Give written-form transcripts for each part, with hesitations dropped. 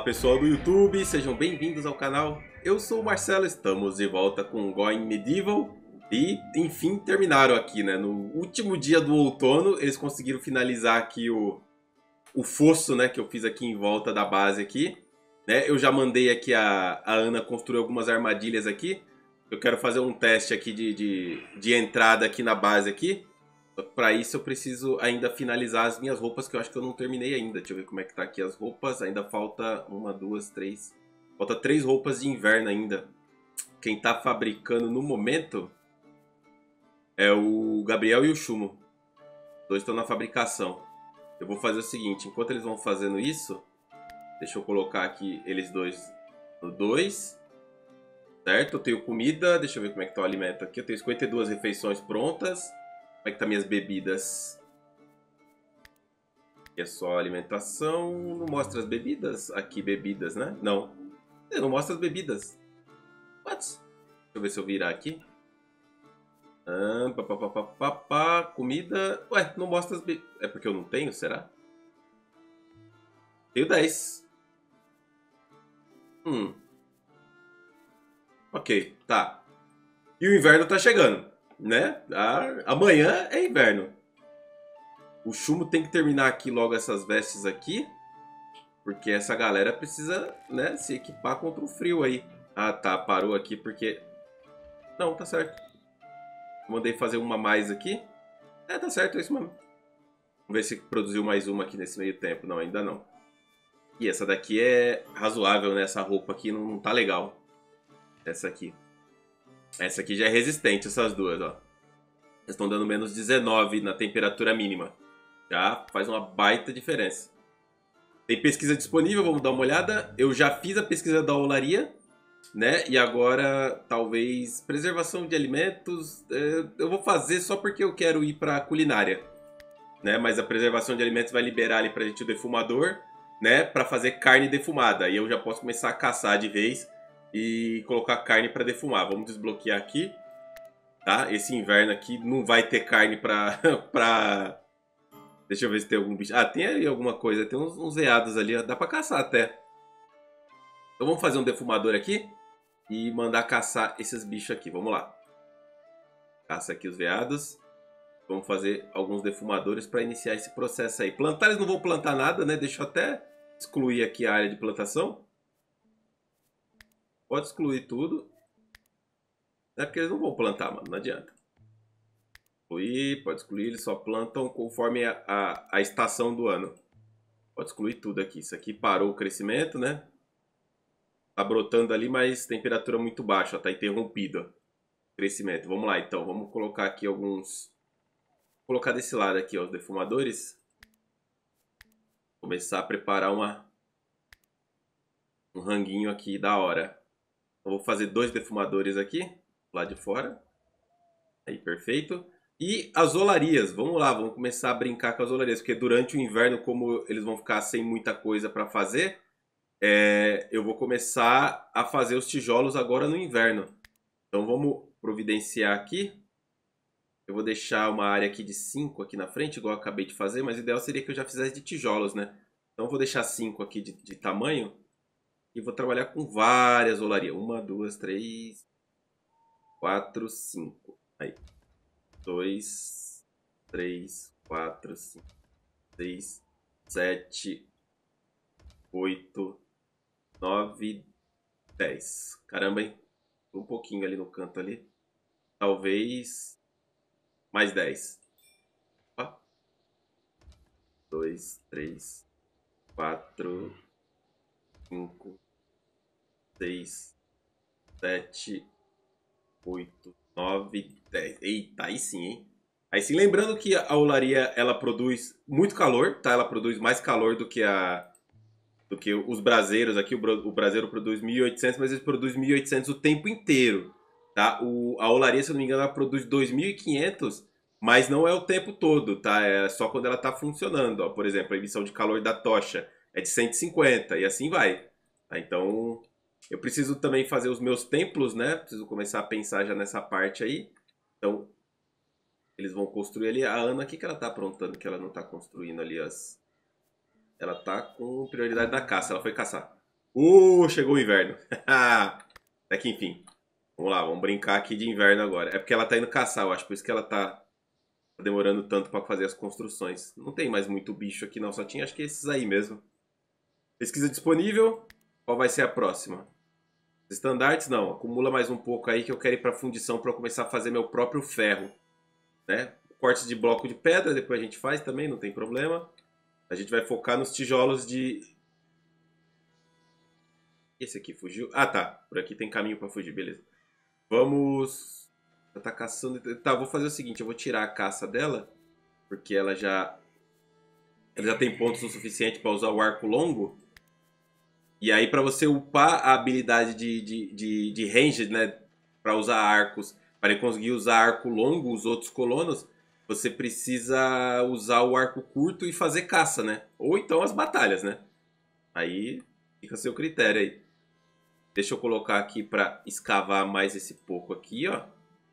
Fala pessoal do YouTube, sejam bem-vindos ao canal. Eu sou o Marcelo, estamos de volta com Going Medieval e enfim terminaram aqui, né? No último dia do outono eles conseguiram finalizar aqui o fosso, né? Que eu fiz aqui em volta da base aqui, né? Eu já mandei aqui a Ana construir algumas armadilhas aqui. Eu quero fazer um teste aqui de entrada aqui na base aqui. Para isso eu preciso ainda finalizar as minhas roupas, que eu acho que eu não terminei ainda. Deixa eu ver como é que tá aqui as roupas. Ainda falta uma, duas, três. Falta 3 roupas de inverno ainda. Quem tá fabricando no momento é o Gabriel e o Chumo. Os dois estão na fabricação. Eu vou fazer o seguinte, enquanto eles vão fazendo isso, deixa eu colocar aqui eles dois no 2. Certo? Eu tenho comida, deixa eu ver como é que tá o alimento aqui. Eu tenho 52 refeições prontas. Como é que tá minhas bebidas? Aqui é só alimentação. Não mostra as bebidas? Aqui, bebidas, né? Não. Não mostra as bebidas. What? Deixa eu ver se eu virar aqui. Comida. Ué, não mostra as bebidas. É porque eu não tenho, será? Tenho 10. Ok, tá. E o inverno tá chegando, né? Amanhã é inverno. O Chumo tem que terminar aqui logo essas vestes aqui. Porque essa galera precisa, né, se equipar contra o frio aí. Ah, tá. Parou aqui porque... Não, tá certo. Mandei fazer uma a mais aqui. É, tá certo, é isso mesmo. Vamos ver se produziu mais uma aqui nesse meio tempo. Não, ainda não. E essa daqui é razoável, né? Essa roupa aqui não tá legal. Essa aqui. Essa aqui já é resistente, essas duas, ó. Elas estão dando menos 19 na temperatura mínima. Já faz uma baita diferença. Tem pesquisa disponível, vamos dar uma olhada. Eu já fiz a pesquisa da olaria, né? E agora, talvez, preservação de alimentos. Eu vou fazer só porque eu quero ir para culinária, né? Mas a preservação de alimentos vai liberar ali pra gente o defumador, né? Para fazer carne defumada. E eu já posso começar a caçar de vez e colocar carne para defumar. Vamos desbloquear aqui, tá? Esse inverno aqui não vai ter carne pra... Deixa eu ver se tem algum bicho. Ah, tem aí alguma coisa. Tem uns veados ali. Ó. Dá pra caçar até. Então vamos fazer um defumador aqui. E mandar caçar esses bichos aqui. Vamos lá. Caça aqui os veados. Vamos fazer alguns defumadores para iniciar esse processo aí. Plantar eles não vão plantar nada, né? Deixa eu até excluir aqui a área de plantação. Pode excluir tudo. É porque eles não vão plantar, mano. Não adianta. Pode excluir, eles só plantam conforme a estação do ano. Pode excluir tudo aqui. Isso aqui parou o crescimento, né? Tá brotando ali, mas temperatura muito baixa, ó, tá interrompido ó, o crescimento. Vamos lá então, vamos colocar aqui alguns... Vou colocar desse lado aqui, ó, os defumadores. Começar a preparar um ranguinho aqui da hora. Eu vou fazer 2 defumadores aqui, lá de fora. Aí, perfeito. E as olarias, vamos lá, vamos começar a brincar com as olarias, porque durante o inverno, como eles vão ficar sem muita coisa para fazer, eu vou começar a fazer os tijolos agora no inverno. Então vamos providenciar aqui. Eu vou deixar uma área aqui de 5 aqui na frente, igual eu acabei de fazer, mas o ideal seria que eu já fizesse de tijolos, né? Então eu vou deixar 5 aqui de tamanho e vou trabalhar com várias olarias. 1, 2, 3, 4, 5. Aí. 2, 3, 4, 5, 6, 7, 8, 9, 10. Caramba, hein? Um pouquinho ali no canto ali. Talvez mais 10. 2, 3, 4, 5, 6, 7, 8, 9, 10. Eita, aí sim, hein? Aí sim, lembrando que a olaria, ela produz muito calor, tá? Ela produz mais calor do que os braseiros aqui. O braseiro produz 1.800, mas ele produz 1.800 o tempo inteiro, tá? A olaria, se eu não me engano, ela produz 2.500, mas não é o tempo todo, tá? É só quando ela tá funcionando, ó. Por exemplo, a emissão de calor da tocha é de 150 e assim vai, tá? Então... Eu preciso também fazer os meus templos, né? Preciso começar a pensar já nessa parte aí. Então, eles vão construir ali. A Ana, o que ela tá aprontando que ela não tá construindo ali as... Ela tá com prioridade na caça, ela foi caçar. Chegou o inverno. Até que enfim. Vamos lá, vamos brincar aqui de inverno agora. É porque ela tá indo caçar, eu acho. Por isso que ela tá demorando tanto pra fazer as construções. Não tem mais muito bicho aqui não, só tinha acho que esses aí mesmo. Pesquisa disponível. Qual vai ser a próxima? Estandartes não. Acumula mais um pouco aí que eu quero ir pra fundição pra eu começar a fazer meu próprio ferro. Né? Corte de bloco de pedra, depois a gente faz também, não tem problema. A gente vai focar nos tijolos de... Esse aqui fugiu? Ah, tá. Por aqui tem caminho pra fugir, beleza. Vamos... Ela tá caçando... Tá, vou fazer o seguinte, eu vou tirar a caça dela, porque ela já tem pontos o suficiente para usar o arco longo. E aí, para você upar a habilidade de range, né? Para usar arcos, para conseguir usar arco longo, os outros colonos, você precisa usar o arco curto e fazer caça, né? Ou então as batalhas, né? Aí fica a seu critério aí. Deixa eu colocar aqui para escavar mais esse pouco aqui, ó. Na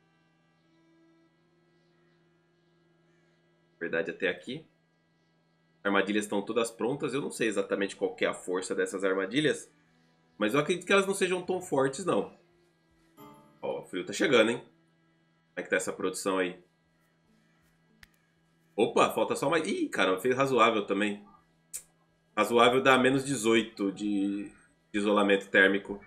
verdade, até aqui. Armadilhas estão todas prontas. Eu não sei exatamente qual que é a força dessas armadilhas, mas eu acredito que elas não sejam tão fortes, não. Ó, o frio tá chegando, hein? Como é que tá essa produção aí? Opa, falta só mais. Ih, cara, fez razoável também. Razoável dá menos 18 de isolamento térmico.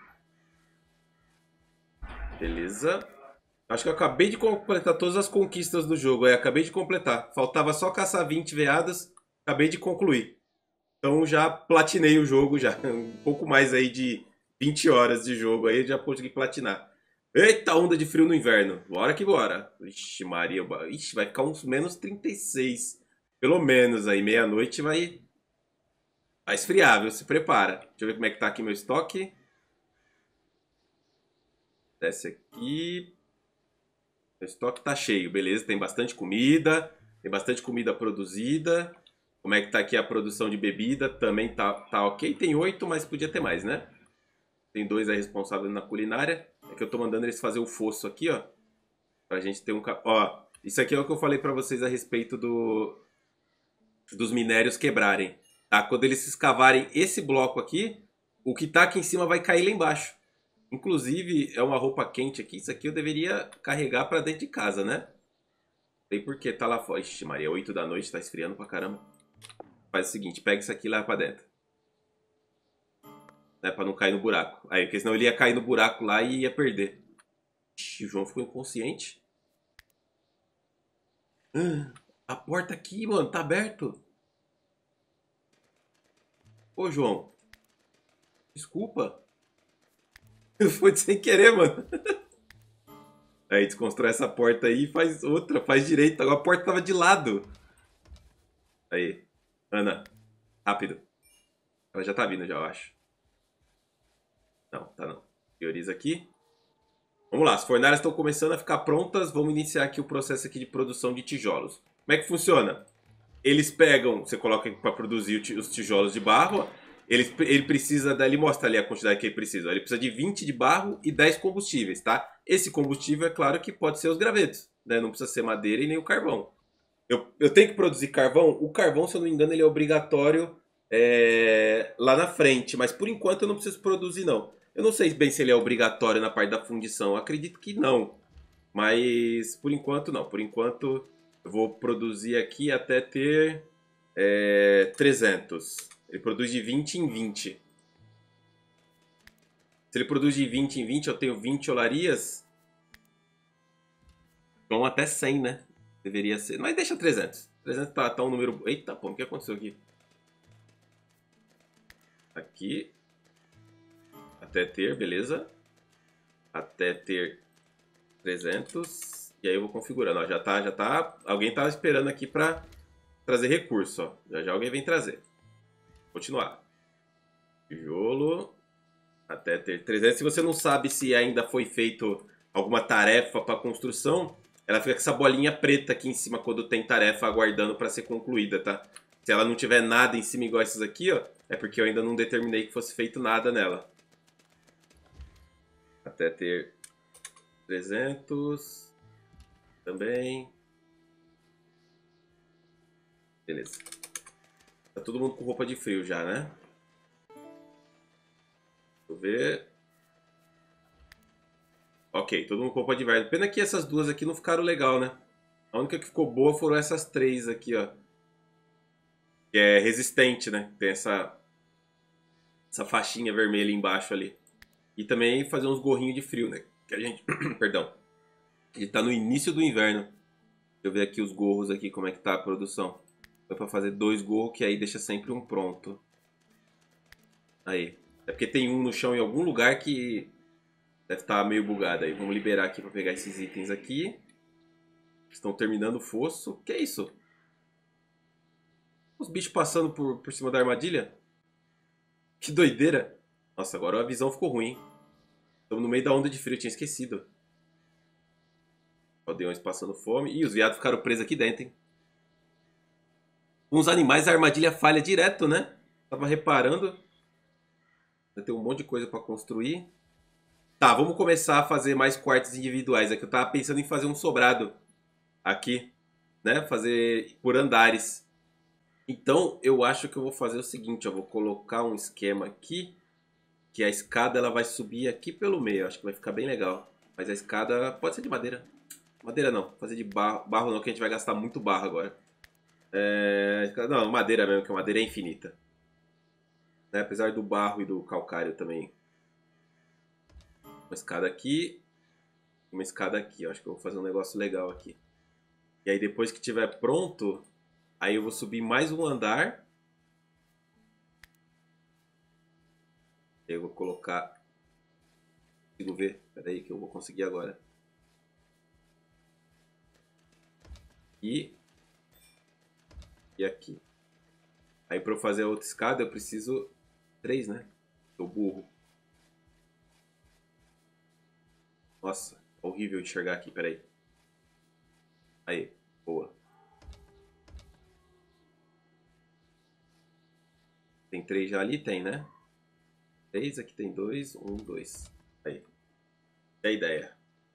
Beleza. Acho que eu acabei de completar todas as conquistas do jogo. É, acabei de completar. Faltava só caçar 20 veadas. Acabei de concluir. Então já platinei o jogo já. Um pouco mais aí de 20 horas de jogo aí já consegui platinar. Eita, onda de frio no inverno. Bora que bora. Ixi, Maria. Ixi, vai ficar uns menos 36. Pelo menos aí, meia-noite vai esfriar, viu? Se prepara. Deixa eu ver como é que tá aqui meu estoque. Desce aqui. O estoque tá cheio, beleza. Tem bastante comida. Tem bastante comida produzida. Como é que tá aqui a produção de bebida? Também tá ok. Tem 8, mas podia ter mais, né? Tem 2 aí responsáveis na culinária. É que eu tô mandando eles fazer o fosso aqui, ó. Pra gente ter um... Ó, isso aqui é o que eu falei pra vocês a respeito dos minérios quebrarem. Tá? Quando eles escavarem esse bloco aqui, o que tá aqui em cima vai cair lá embaixo. Inclusive, é uma roupa quente aqui. Isso aqui eu deveria carregar pra dentro de casa, né? Tem por que tá lá fora. Ixi, Maria, 8 da noite, tá esfriando pra caramba. Faz o seguinte, pega isso aqui lá pra dentro. Né, pra não cair no buraco. Aí, porque senão ele ia cair no buraco lá e ia perder. Ixi, o João ficou inconsciente. A porta aqui, mano, tá aberto. Ô, João, desculpa. Foi sem querer, mano. Aí desconstrói essa porta aí e faz outra, faz direito. Agora a porta tava de lado. Aí, Ana, rápido. Ela já tá vindo, já, eu acho. Não, tá não. Prioriza aqui. Vamos lá, as fornalhas estão começando a ficar prontas. Vamos iniciar aqui o processo aqui de produção de tijolos. Como é que funciona? Eles pegam, você coloca para produzir os tijolos de barro. Ele precisa, ele mostra ali a quantidade que ele precisa. Ele precisa de 20 de barro e 10 combustíveis, tá? Esse combustível, é claro que pode ser os gravetos, né? Não precisa ser madeira e nem o carvão. Eu tenho que produzir carvão. O carvão, se eu não me engano, ele é obrigatório lá na frente, mas por enquanto eu não preciso produzir, não. Eu não sei bem se ele é obrigatório na parte da fundição. Eu acredito que não. Mas por enquanto não. Por enquanto eu vou produzir aqui até ter 300. Ele produz de 20 em 20. Se ele produz de 20 em 20, eu tenho 20 olarias. Vão até 100, né? Deveria ser. Mas deixa 300. 300 tá um número... Eita, pô, o que aconteceu aqui? Aqui. Até ter, beleza. Até ter 300. E aí eu vou configurando. Ó, já tá. Alguém tava esperando aqui pra trazer recurso, ó. Já já alguém vem trazer. Continuar. Tijolo. Até ter 300. Se você não sabe se ainda foi feito alguma tarefa para construção, ela fica com essa bolinha preta aqui em cima quando tem tarefa aguardando para ser concluída, tá? Se ela não tiver nada em cima igual essas aqui, ó, é porque eu ainda não determinei que fosse feito nada nela. Até ter 300 também. Beleza. Tá todo mundo com roupa de frio já, né? ver. Ok, todo mundo comprou de inverno. Pena que essas duas aqui não ficaram legal, né? A única que ficou boa foram essas três aqui, ó. Que é resistente, né? Tem essa faixinha vermelha embaixo ali. E também fazer uns gorrinhos de frio, né? Que a gente... Perdão. Ele tá no início do inverno. Deixa eu ver aqui os gorros aqui, como é que tá a produção. Dá pra fazer 2 gorros, que aí deixa sempre um pronto. Aí. É porque tem um no chão em algum lugar que deve estar meio bugado aí. Vamos liberar aqui pra pegar esses itens aqui. Estão terminando o fosso. Que é isso? Os bichos passando por cima da armadilha? Que doideira. Nossa, agora a visão ficou ruim. Estamos no meio da onda de frio, eu tinha esquecido. Aldeões passando fome. Ih, os viados ficaram presos aqui dentro, hein? Uns animais a armadilha falha direto, né? Tava reparando. Tem um monte de coisa pra construir. Tá, vamos começar a fazer mais quartos individuais. Aqui eu tava pensando em fazer um sobrado. Aqui, né? Fazer por andares. Então, eu acho que eu vou fazer o seguinte. Eu vou colocar um esquema aqui. Que a escada ela vai subir aqui pelo meio. Acho que vai ficar bem legal. Mas a escada pode ser de madeira. Madeira não. Fazer de barro. Barro não, que a gente vai gastar muito barro agora. Não, madeira mesmo, que a madeira é infinita. Né? Apesar do barro e do calcário também. Uma escada aqui. Uma escada aqui. Eu acho que eu vou fazer um negócio legal aqui. E aí depois que tiver pronto, aí eu vou subir mais um andar. Eu vou colocar... Consigo ver? Espera aí que eu vou conseguir agora. E aqui. Aí para eu fazer a outra escada eu preciso 3, né? Tô burro. Nossa, horrível enxergar aqui, peraí. Aí, boa. Tem 3 já ali? Tem, né? 3, aqui tem 2, 1, 2. Aí. É a ideia.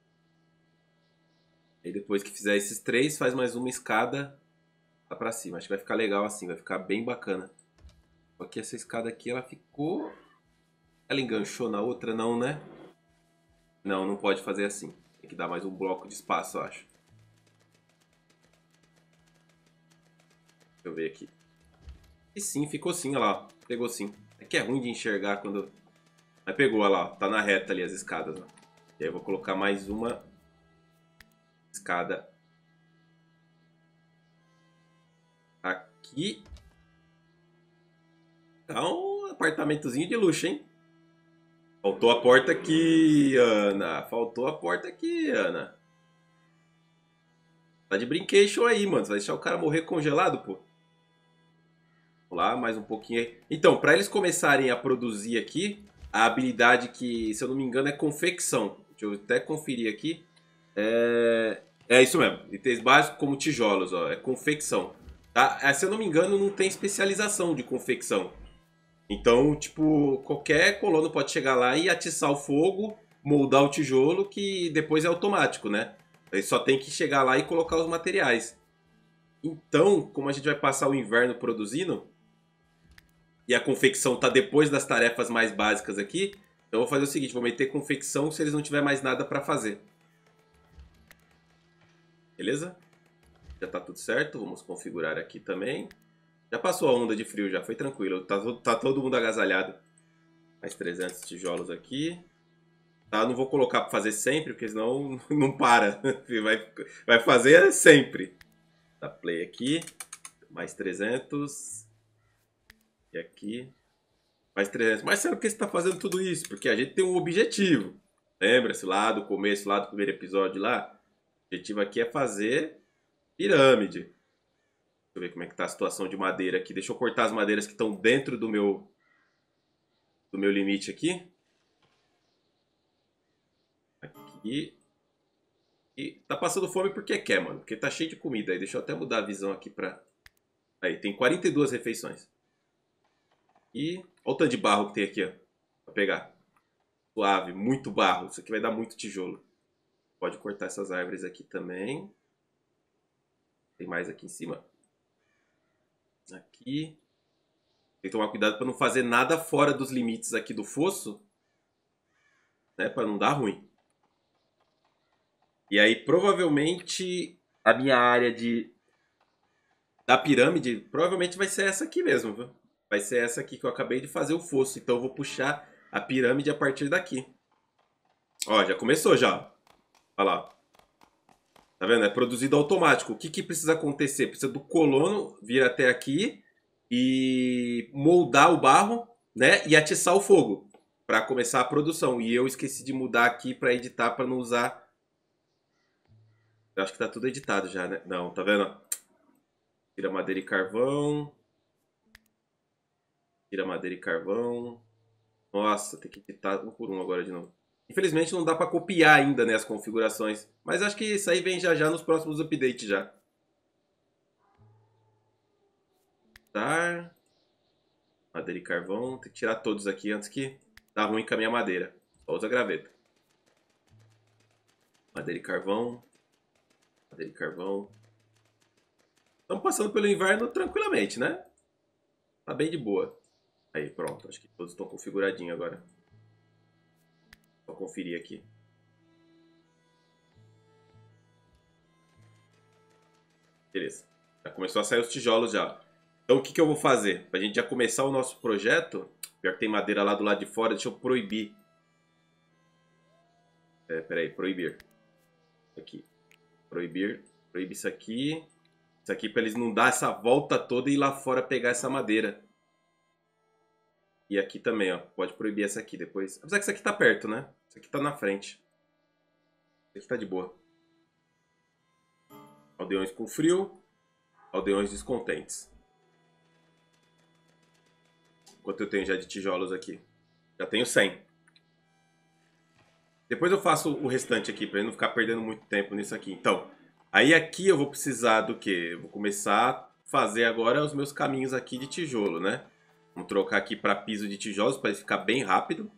Aí depois que fizer esses 3, faz mais uma escada lá pra cima. Acho que vai ficar legal assim, vai ficar bem bacana. Só que essa escada aqui, ela ficou... Ela enganchou na outra, não, né? Não, não pode fazer assim. Tem que dar mais um bloco de espaço, eu acho. Deixa eu ver aqui. E sim, ficou sim, olha lá. Pegou sim. É que é ruim de enxergar quando... Mas pegou, olha lá. Tá na reta ali as escadas. Ó. E aí eu vou colocar mais uma escada aqui. Tá um apartamentozinho de luxo, hein? Faltou a porta aqui, Ana. Faltou a porta aqui, Ana. Tá de brincation aí, mano. Você vai deixar o cara morrer congelado, pô? Vamos lá, mais um pouquinho aí. Então, pra eles começarem a produzir aqui, a habilidade que, se eu não me engano, é confecção. Deixa eu até conferir aqui. É isso mesmo. Itens básicos como tijolos, ó. É confecção. Tá? Se eu não me engano, não tem especialização de confecção. Então, tipo, qualquer colono pode chegar lá e atiçar o fogo, moldar o tijolo, que depois é automático, né? Ele só tem que chegar lá e colocar os materiais. Então, como a gente vai passar o inverno produzindo, e a confecção tá depois das tarefas mais básicas aqui, então eu vou fazer o seguinte, vou meter confecção se eles não tiver mais nada para fazer. Beleza? Já tá tudo certo, vamos configurar aqui também. Já passou a onda de frio, já foi tranquilo, tá todo mundo agasalhado. Mais 300 tijolos aqui. Tá, não vou colocar para fazer sempre, porque senão não para. Vai fazer sempre. Dá play aqui. Mais 300. E aqui. Mais 300. Mas sabe por que você está fazendo tudo isso? Porque a gente tem um objetivo. Lembra-se lá do começo, lá do primeiro episódio lá? O objetivo aqui é fazer pirâmide. Deixa eu ver como é que tá a situação de madeira aqui. Deixa eu cortar as madeiras que estão dentro do meu limite aqui. Aqui. E tá passando fome porque quer, mano. Porque tá cheio de comida. Aí deixa eu até mudar a visão aqui pra... Aí, tem 42 refeições. E olha o tanto de barro que tem aqui, ó. Pra pegar. Suave, muito barro. Isso aqui vai dar muito tijolo. Pode cortar essas árvores aqui também. Tem mais aqui em cima. Aqui. Tem que tomar cuidado para não fazer nada fora dos limites aqui do fosso. né? Para não dar ruim. E aí, provavelmente, a minha área da pirâmide provavelmente vai ser essa aqui mesmo, viu? Vai ser essa aqui que eu acabei de fazer o fosso. Então eu vou puxar a pirâmide a partir daqui. Ó, já começou já. Olha lá. Tá vendo? É produzido automático. O que que precisa acontecer? Precisa do colono vir até aqui e moldar o barro, né? E atiçar o fogo para começar a produção. E eu esqueci de mudar aqui para editar para não usar. Eu acho que tá tudo editado já, né? Não, tá vendo? Tira madeira e carvão. Tira madeira e carvão. Nossa, tem que editar um por um agora de novo. Infelizmente não dá para copiar ainda, né, as configurações. Mas acho que isso aí vem já já nos próximos updates já. Tá. Madeira e carvão. Tem que tirar todos aqui antes que dá ruim com a minha madeira. Só usa graveta. Madeira e carvão. Madeira e carvão. Estamos passando pelo inverno tranquilamente, né? Tá bem de boa. Aí, pronto. Acho que todos estão configuradinhos agora. Vou conferir aqui. Beleza. Já começou a sair os tijolos já. Então o que que eu vou fazer? Pra gente já começar o nosso projeto. Pior que tem madeira lá do lado de fora. Deixa eu proibir. Peraí, proibir. Aqui. Proibir. Proibir isso aqui. Isso aqui pra eles não dar essa volta toda e ir lá fora pegar essa madeira. E aqui também, ó. Pode proibir essa aqui depois. Apesar que isso aqui tá perto, né? Isso aqui tá na frente. Isso aqui tá de boa. Aldeões com frio. Aldeões descontentes. Quanto eu tenho já de tijolos aqui? Já tenho 100. Depois eu faço o restante aqui, pra não ficar perdendo muito tempo nisso aqui. Então, aí aqui eu vou precisar do quê? Eu vou começar a fazer agora os meus caminhos aqui de tijolo, né? Vamos trocar aqui para piso de tijolos para ele ficar bem rápido.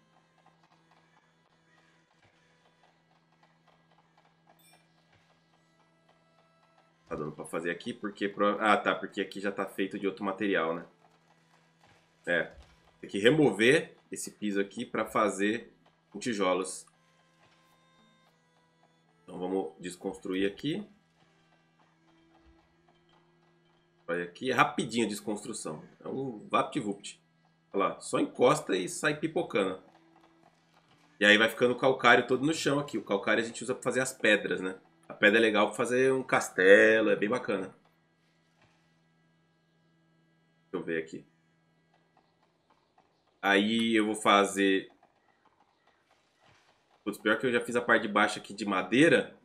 Tá dando para fazer aqui porque... Ah, tá, porque aqui já tá feito de outro material, né? Tem que remover esse piso aqui para fazer com tijolos. Então vamos desconstruir aqui. Olha aqui, é rapidinho a desconstrução. É um vapt-vupt. Olha lá, só encosta e sai pipocando. E aí vai ficando o calcário todo no chão aqui. O calcário a gente usa para fazer as pedras, né? A pedra é legal para fazer um castelo, é bem bacana. Deixa eu ver aqui. Aí eu vou fazer... Putz, pior que eu já fiz a parte de baixo aqui de madeira.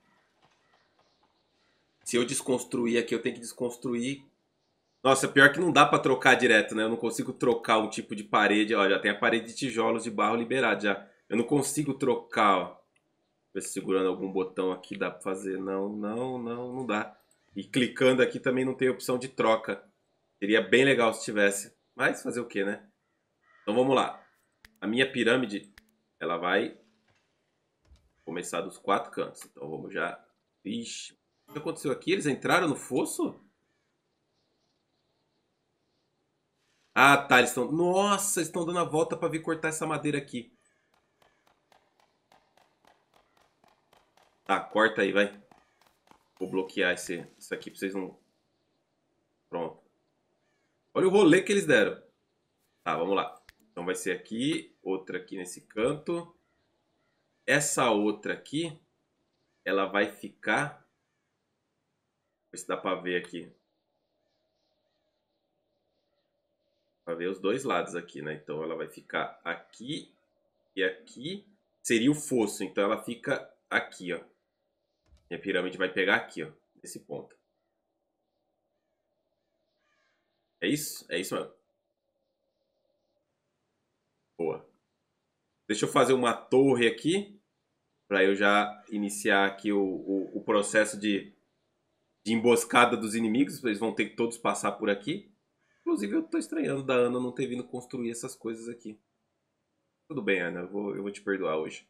Se eu desconstruir aqui, eu tenho que desconstruir. Nossa, pior que não dá pra trocar direto, né? Eu não consigo trocar um tipo de parede. Ó, já tem a parede de tijolos de barro liberada já. Eu não consigo trocar, ó. Ver se segurando algum botão aqui dá pra fazer. Não, não, não, não dá. E clicando aqui também não tem opção de troca. Seria bem legal se tivesse. Mas fazer o que, né? Então vamos lá. A minha pirâmide, ela vai começar dos 4 cantos. Então vamos já... Ixi, o que aconteceu aqui? Eles entraram no fosso? Ah, tá, eles estão... Nossa, eles estão dando a volta pra vir cortar essa madeira aqui. Tá, corta aí, vai. Vou bloquear isso aqui pra vocês não... Pronto. Olha o rolê que eles deram. Tá, vamos lá. Então vai ser aqui, outra aqui nesse canto. Essa outra aqui, ela vai ficar... Ver se dá pra ver aqui. Pra ver os dois lados aqui, né? Então ela vai ficar aqui e aqui. Seria o fosso, então ela fica aqui, ó. E a pirâmide vai pegar aqui, ó. Nesse ponto. É isso? É isso mesmo. Boa. Deixa eu fazer uma torre aqui. Pra eu já iniciar aqui o processo de emboscada dos inimigos. Eles vão ter que todos passar por aqui. Inclusive eu tô estranhando da Ana não ter vindo construir essas coisas aqui. Tudo bem, Ana. Eu vou te perdoar hoje.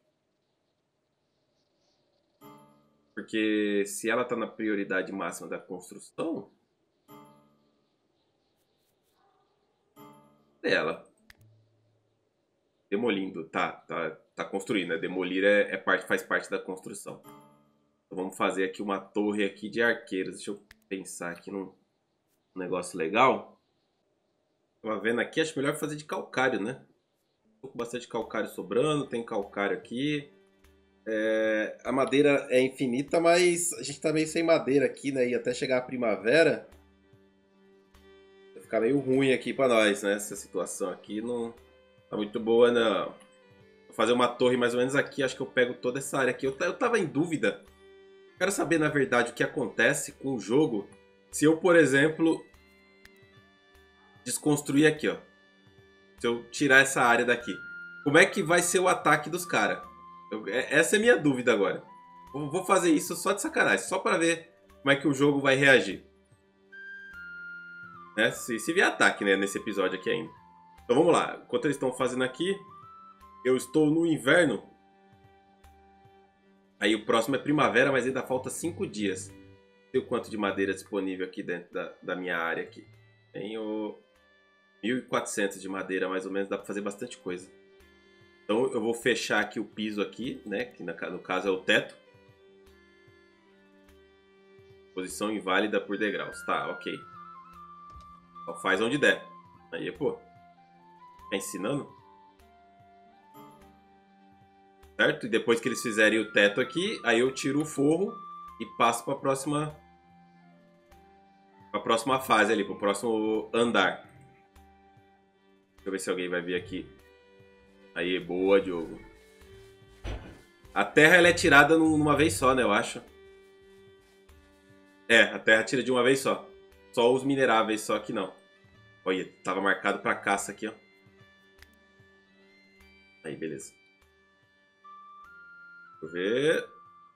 Porque se ela tá na prioridade máxima da construção, dela. Demolindo, tá. tá construindo, né? Demolir faz parte da construção. Então vamos fazer aqui uma torre aqui de arqueiros. Deixa eu pensar aqui num negócio legal. Tava vendo aqui, acho melhor fazer de calcário, né? Tô com bastante calcário sobrando, tem calcário aqui. A madeira é infinita, mas a gente tá meio sem madeira aqui, né? E até chegar a primavera, vai ficar meio ruim aqui pra nós, né? Essa situação aqui não tá muito boa, não. Vou fazer uma torre mais ou menos aqui, acho que eu pego toda essa área aqui. Eu tava em dúvida. Quero saber, na verdade, o que acontece com o jogo se eu, por exemplo, desconstruir aqui, ó. Se eu tirar essa área daqui. Como é que vai ser o ataque dos caras? Essa é a minha dúvida agora. Vou fazer isso só de sacanagem, só para ver como é que o jogo vai reagir. Né? Se vier ataque, né, nesse episódio aqui ainda. Então vamos lá. Enquanto eles estão fazendo aqui, eu estou no inverno. Aí o próximo é primavera, mas ainda falta 5 dias. Tem o quanto de madeira disponível aqui dentro da minha área aqui. Tenho 1.400 de madeira, mais ou menos. Dá para fazer bastante coisa. Então eu vou fechar aqui o piso aqui, né? Que no caso é o teto. Posição inválida por degraus. Tá, ok. Só faz onde der. Aí, pô. Tá ensinando? Certo? E depois que eles fizerem o teto aqui, aí eu tiro o forro e passo para a próxima fase ali, para o próximo andar. Deixa eu ver se alguém vai vir aqui. Aí, boa, Diogo. A terra ela é tirada numa vez só, né, eu acho. A terra tira de uma vez só. Só os mineráveis, só que não. Olha, tava marcado para caça aqui, ó. Aí, beleza. Deixa eu ver.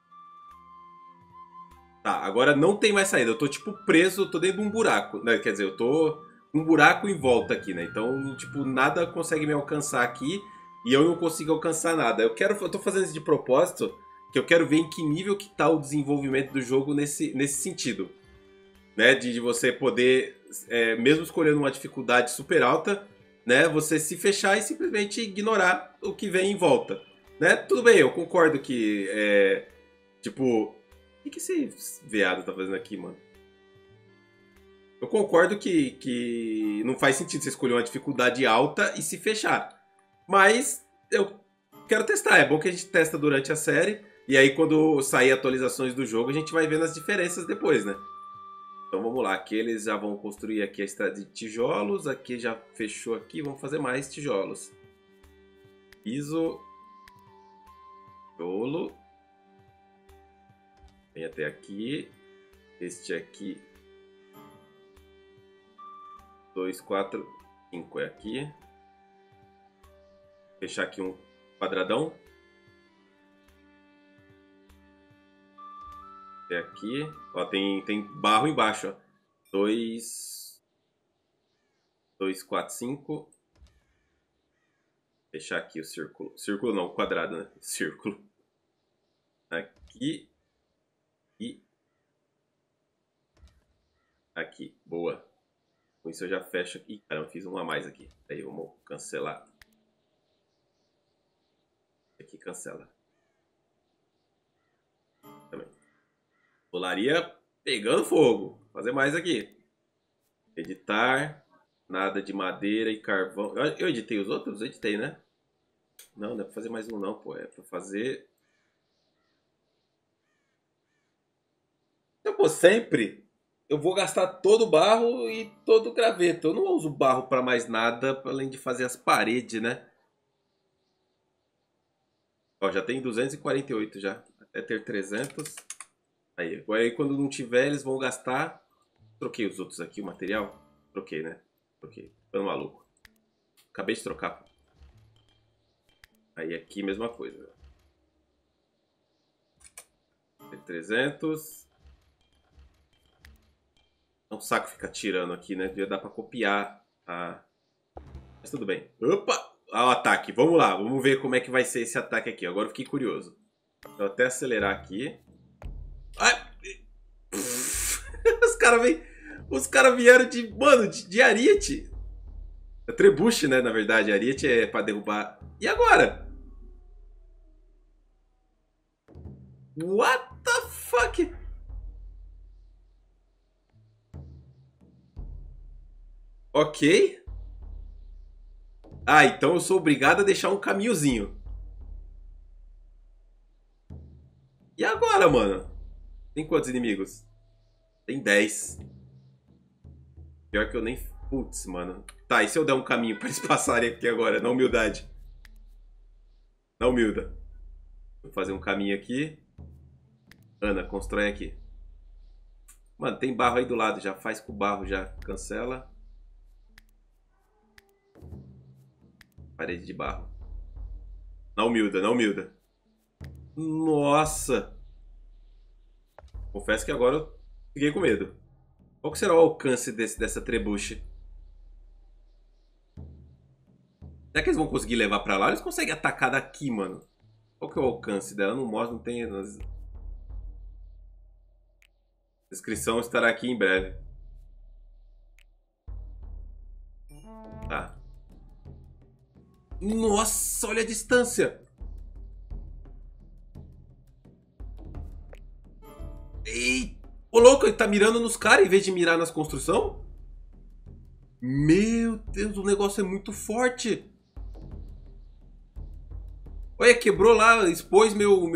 Tá, agora não tem mais saída. Eu tô, tipo, preso, tô dentro de um buraco. Né? Quer dizer, eu tô com um buraco em volta aqui, né? Então, tipo, nada consegue me alcançar aqui. E eu não consigo alcançar nada. Eu tô fazendo isso de propósito, que eu quero ver em que nível que tá o desenvolvimento do jogo nesse sentido. Né? De você poder, mesmo escolhendo uma dificuldade super alta, né? Você se fechar e simplesmente ignorar o que vem em volta. Né? Tudo bem, eu concordo que, tipo... O que esse veado tá fazendo aqui, mano? Eu concordo que não faz sentido você escolher uma dificuldade alta e se fechar. Mas eu quero testar. É bom que a gente testa durante a série. E aí quando sair atualizações do jogo, a gente vai vendo as diferenças depois, né? Então vamos lá. Aqui eles já vão construir aqui a estrada de tijolos. Aqui já fechou aqui. Vamos fazer mais tijolos. Piso. Tijolo. Vem até aqui. Este aqui. 2, 4, 5 é aqui. Fechar aqui um quadradão. Até aqui. Ó, tem barro embaixo, ó. 2, 4, 5. Fechar aqui o círculo. Círculo não, quadrado, né? Círculo. Aqui. E aqui, boa. Com isso eu já fecho aqui. Caramba, fiz um a mais aqui. Aí vamos cancelar. Aqui cancela. Também. Olaria pegando fogo. Vou fazer mais aqui. Editar. Nada de madeira e carvão. Eu editei os outros? Eu editei, né? Não, não é pra fazer mais um não, pô. É pra fazer... Então, pô, sempre eu vou gastar todo o barro e todo o graveto. Eu não uso barro para mais nada, além de fazer as paredes, né? Ó, já tem 248 já. Até ter 300. Aí quando não tiver, eles vão gastar... Troquei os outros aqui, o material. Troquei, né? Troquei. Tô maluco. Acabei de trocar. Aí aqui, mesma coisa. Ter 300... É um saco ficar tirando aqui, né? Devia dar pra copiar. Mas tudo bem. Opa! Olha o ataque. Vamos lá. Vamos ver como é que vai ser esse ataque aqui. Agora eu fiquei curioso. Vou até acelerar aqui. Ai! Os caras vieram de... Mano, de ariete. É trebuchet, né? Na verdade. Ariete é pra derrubar. E agora? What the fuck? Ok. Ah, então eu sou obrigado a deixar um caminhozinho. E agora, mano? Tem quantos inimigos? Tem 10. Pior que eu nem... Putz, mano. Tá, e se eu der um caminho pra eles passarem aqui agora? Na humildade. Na humilda. Vou fazer um caminho aqui. Ana, constrói aqui. Mano, tem barro aí do lado. Já faz com o barro, já cancela. Parede de barro. Na humilda, na humilda. Nossa. Confesso que agora eu fiquei com medo. Qual que será o alcance dessa trebuche? Será que eles vão conseguir levar pra lá? Eles conseguem atacar daqui, mano. Qual que é o alcance dela? Não mostra, não tem... A descrição estará aqui em breve. Tá. Nossa, olha a distância. Ei, ô louco, ele tá mirando nos caras em vez de mirar nas construções? Meu Deus, o negócio é muito forte. Olha, quebrou lá, expôs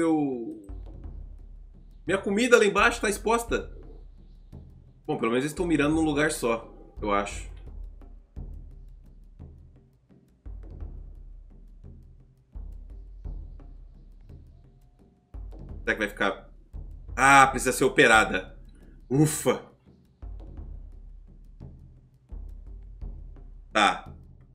minha comida lá embaixo, tá exposta. Bom, pelo menos eles estão mirando num lugar só, eu acho. Será que vai ficar... Ah, precisa ser operada. Ufa. Tá.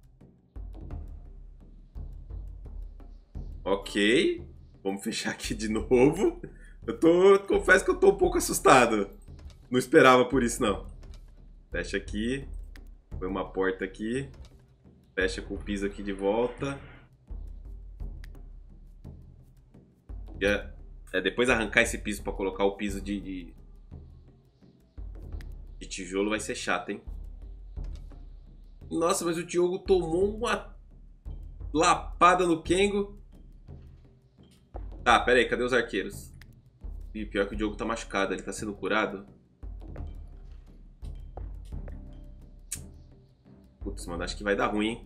Ok. Vamos fechar aqui de novo. Confesso que eu tô um pouco assustado. Não esperava por isso, não. Fecha aqui. Põe uma porta aqui. Fecha com o piso aqui de volta. Depois arrancar esse piso pra colocar o piso de tijolo vai ser chato, hein? Nossa, mas o Diogo tomou uma lapada no Kengo. Tá, pera aí, cadê os arqueiros? Ih, pior que o Diogo tá machucado, ele tá sendo curado. Putz, mano, acho que vai dar ruim, hein?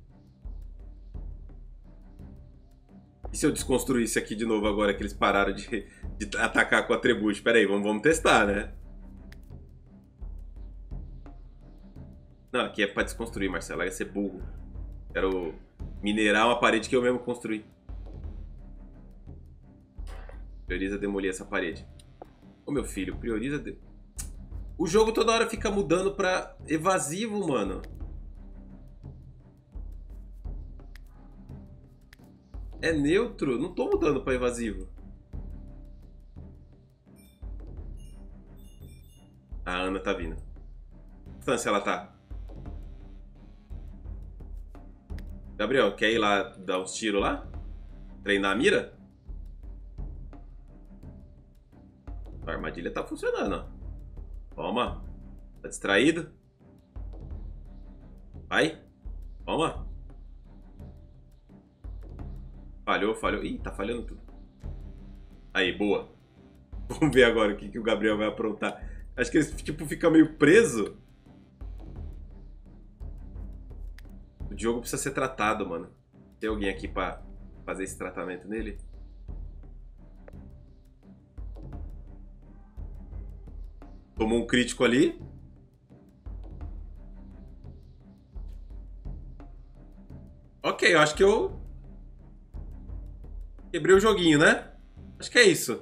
E se eu desconstruir isso aqui de novo agora que eles pararam de atacar com a trebuche? Pera aí, vamos testar, né? Não, aqui é pra desconstruir, Marcelo. Ia ser burro. Quero minerar uma parede que eu mesmo construí. Prioriza demolir essa parede. Ô, meu filho, prioriza... O jogo toda hora fica mudando pra evasivo, mano. É neutro? Não tô mudando pra evasivo. A Ana tá vindo. Que distância ela tá? Gabriel, quer ir lá dar uns tiros lá? Treinar a mira? A armadilha tá funcionando, ó. Toma. Tá distraído? Vai. Toma. Falhou, falhou. Ih, tá falhando tudo. Aí, boa. Vamos ver agora o que o Gabriel vai aprontar. Acho que ele, tipo, fica meio preso. O Diogo precisa ser tratado, mano. Tem alguém aqui pra fazer esse tratamento nele? Tomou um crítico ali. Ok, eu acho que eu quebrei o joguinho, né? Acho que é isso.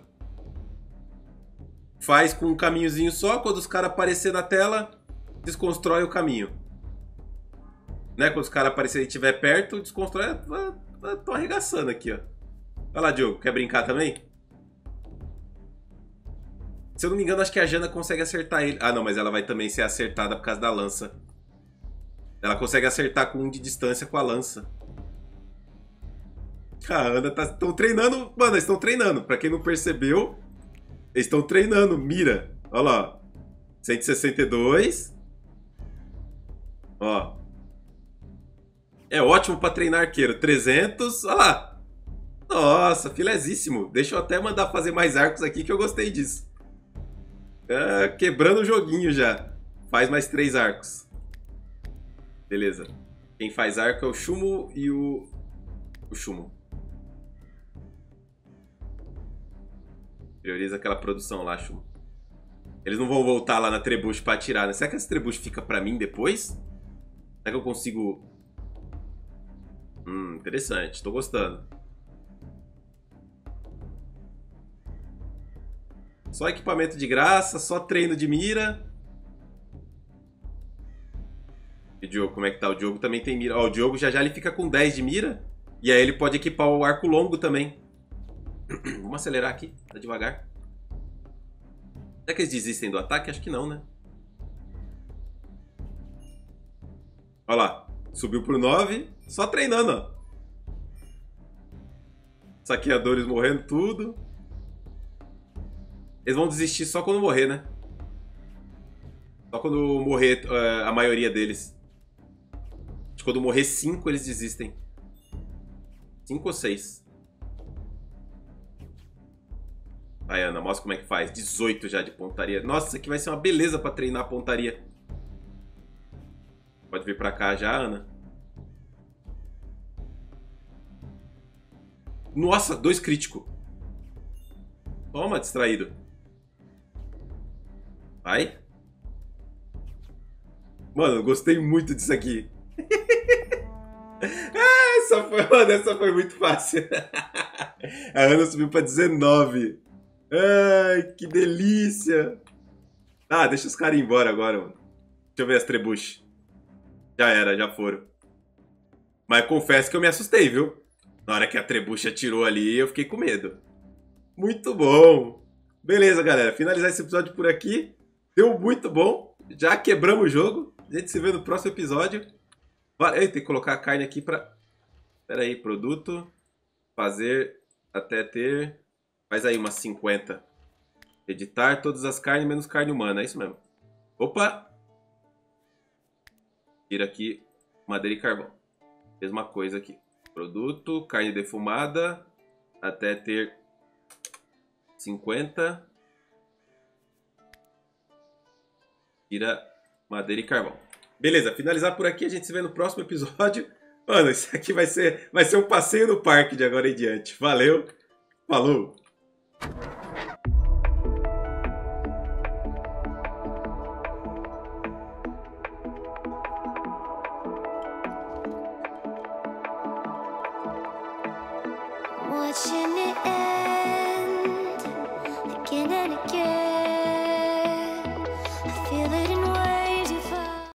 Faz com um caminhozinho só. Quando os caras aparecerem na tela, desconstrói o caminho. Né? Quando os caras aparecerem e estiver perto, desconstrói. Tô arregaçando aqui, ó. Vai lá, Diogo. Quer brincar também? Se eu não me engano, acho que a Jana consegue acertar ele. Ah, não, mas ela vai também ser acertada por causa da lança. Ela consegue acertar com um de distância com a lança. A Ana tá... Estão treinando... Mano, eles estão treinando. Pra quem não percebeu, eles estão treinando. Mira. Olha lá. 162. Ó. É ótimo pra treinar arqueiro. 300. Olha lá. Nossa, filezíssimo. Deixa eu até mandar fazer mais arcos aqui que eu gostei disso. Quebrando o joguinho já. Faz mais 3 arcos. Beleza. Quem faz arco é o Chumo e o Chumo. Prioriza aquela produção lá, Chumo. Eles não vão voltar lá na trebuchet pra atirar, né? Será que essa trebuchet fica pra mim depois? Será que eu consigo... interessante. Tô gostando. Só equipamento de graça, só treino de mira. E o Diogo, como é que tá? O Diogo também tem mira. Ó, o Diogo já ele fica com 10 de mira. E aí ele pode equipar o arco longo também. Vamos acelerar aqui, tá devagar. Será que eles desistem do ataque? Acho que não, né? Olha lá, subiu pro 9. Só treinando, ó. Saqueadores morrendo, tudo. Eles vão desistir só quando morrer, né? Só quando morrer a maioria deles. Acho que quando morrer 5 eles desistem. 5 ou 6. Aí, Ana, mostra como é que faz. 18 já de pontaria. Nossa, isso aqui vai ser uma beleza pra treinar a pontaria. Pode vir pra cá já, Ana. Nossa, 2 crítico. Toma, distraído. Vai. Mano, eu gostei muito disso aqui. Essa foi muito fácil. A Ana subiu pra 19. Ai, que delícia. Ah, deixa os caras ir embora agora, mano. Deixa eu ver as trebuchet. Já era, já foram. Mas confesso que eu me assustei, viu? Na hora que a trebuchet atirou ali, eu fiquei com medo. Muito bom. Beleza, galera. Finalizar esse episódio por aqui. Deu muito bom. Já quebramos o jogo. A gente se vê no próximo episódio. Tem que colocar a carne aqui pra... Pera aí, produto. Fazer até ter... Faz aí umas 50. Editar todas as carnes menos carne humana. É isso mesmo. Opa! Tira aqui madeira e carvão. Mesma coisa aqui. Produto, carne defumada. Até ter 50. Tira madeira e carvão. Beleza, finalizar por aqui. A gente se vê no próximo episódio. Mano, isso aqui vai ser um passeio no parque de agora em diante. Valeu, falou! Watching it end again and again.